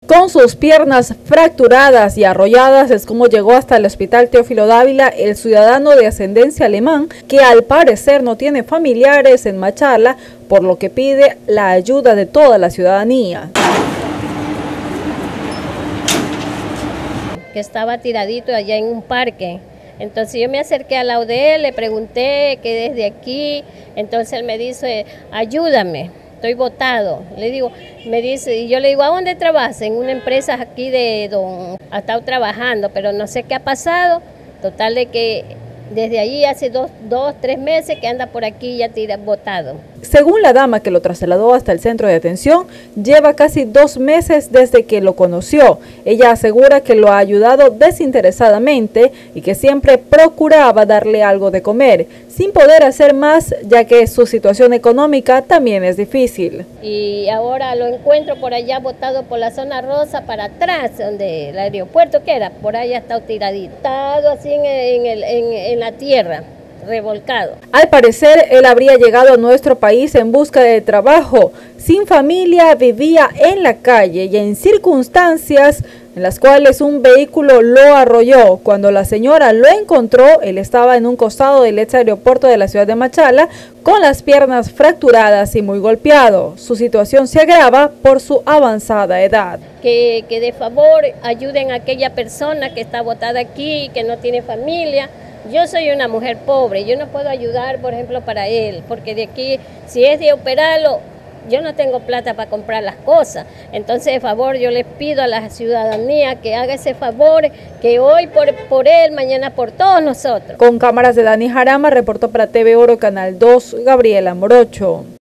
Con sus piernas fracturadas y arrolladas es como llegó hasta el Hospital Teófilo Dávila el ciudadano de ascendencia alemán, que al parecer no tiene familiares en Machala, por lo que pide la ayuda de toda la ciudadanía. Que estaba tiradito allá en un parque. Entonces yo me acerqué al lado de él, le pregunté que desde aquí, entonces él me dice, ayúdame. Estoy botado, le digo, me dice, y yo le digo, ¿a dónde trabajas? En una empresa aquí de ha estado trabajando, pero no sé qué ha pasado, total de que desde allí hace dos, 3 meses que anda por aquí ya botado. Según la dama que lo trasladó hasta el centro de atención, lleva casi 2 meses desde que lo conoció. Ella asegura que lo ha ayudado desinteresadamente y que siempre procuraba darle algo de comer, sin poder hacer más, ya que su situación económica también es difícil. Y ahora lo encuentro por allá botado por la zona rosa para atrás, donde el aeropuerto que era, por allá está tiradito, así en la tierra, revolcado. Al parecer, él habría llegado a nuestro país en busca de trabajo. Sin familia, vivía en la calle y en circunstancias en las cuales un vehículo lo arrolló. Cuando la señora lo encontró, él estaba en un costado del ex aeropuerto de la ciudad de Machala, con las piernas fracturadas y muy golpeado. Su situación se agrava por su avanzada edad. Que de favor ayuden a aquella persona que está botada aquí, que no tiene familia. Yo soy una mujer pobre, yo no puedo ayudar, por ejemplo, para él, porque de aquí, si es de operarlo, yo no tengo plata para comprar las cosas. Entonces, de favor, yo les pido a la ciudadanía que haga ese favor, que hoy por él, mañana por todos nosotros. Con cámaras de Dani Jarama, reportó para TV Oro Canal 2, Gabriela Morocho.